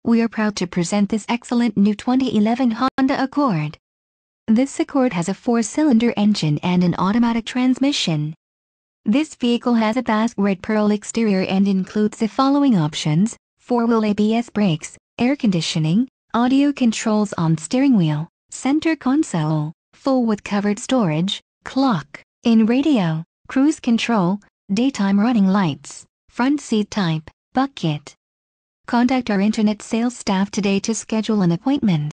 We are proud to present this excellent new 2011 Honda Accord. This Accord has a 4-cylinder engine and an automatic transmission. This vehicle has a Basque red pearl exterior and includes the following options: 4-wheel ABS brakes, air conditioning, audio controls on steering wheel, center console, full with covered storage, clock-in radio, cruise control, daytime running lights, front seat type, bucket. Contact our internet sales staff today to schedule an appointment.